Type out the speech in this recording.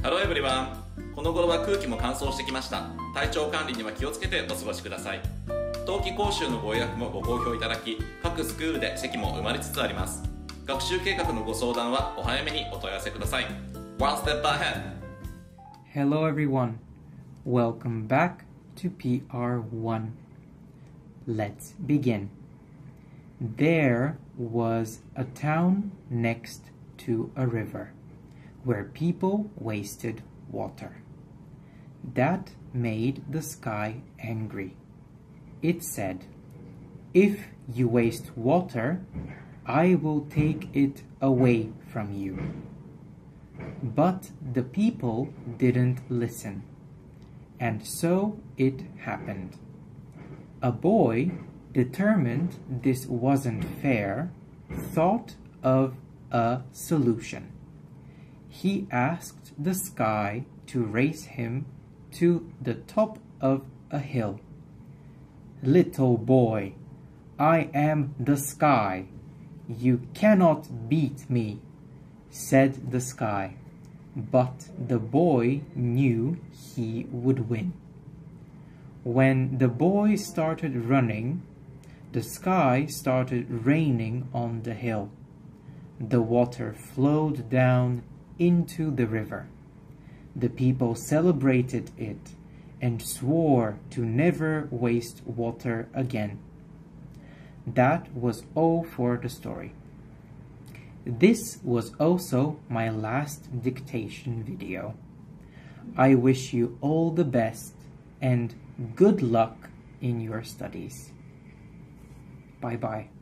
Hello everyone! この頃は空気も乾燥してきました。体調管理には気をつけてお過ごしください。冬季講習のご予約もご好評いただき、各スクールで席も埋まりつつあります。学習計画のご相談はお早めにお問い合わせください。One step ahead! Hello everyone! Welcome back to PR1. Let's begin. There was a town next to a river where people wasted water. That made the sky angry. It said, "If you waste water, I will take it away from you." But the people didn't listen, and so it happened. A boy, determined this wasn't fair, thought of a solution. He asked the sky to raise him to the top of a hill. "Little boy, I am the sky. You cannot beat me," said the sky. But the boy knew he would win. When the boy started running, the sky started raining on the hill. The water flowed down into the river. The people celebrated it and swore to never waste water again. That was all for the story. This was also my last dictation video. I wish you all the best and good luck in your studies. Bye bye.